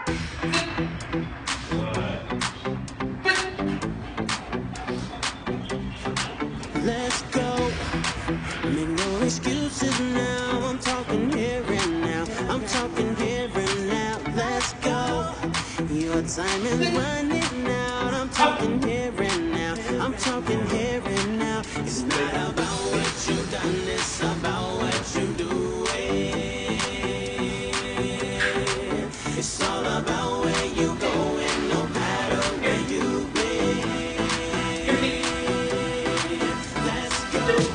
Let's go. Make no excuses now. I'm talking here and now. I'm talking here and now. Let's go. Your time is running out. I'm talking here and now. I'm talking here and now. It's not about what you've done, it's about what you do. It's all about where you going, no matter where you've been. Let's go.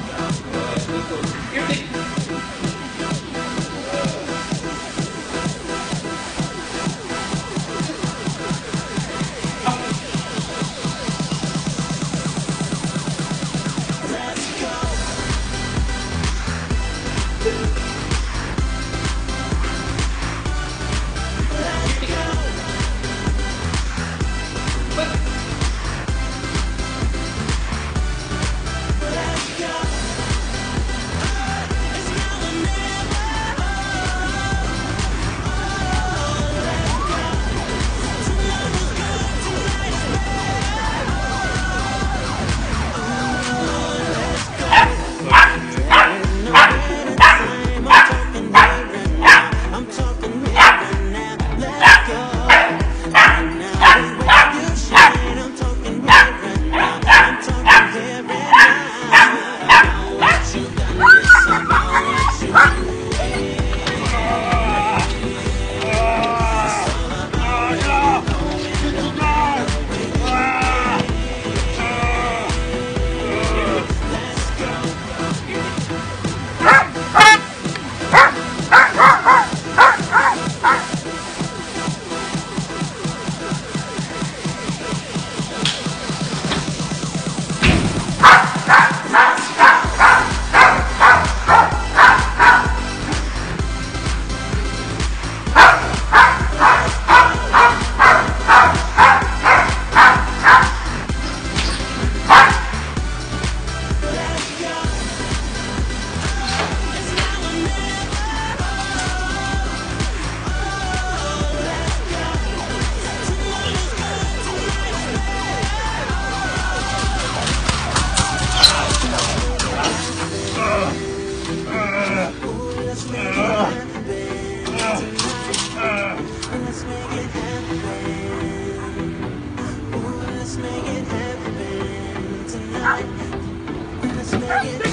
Let's make it happen tonight. Let's make it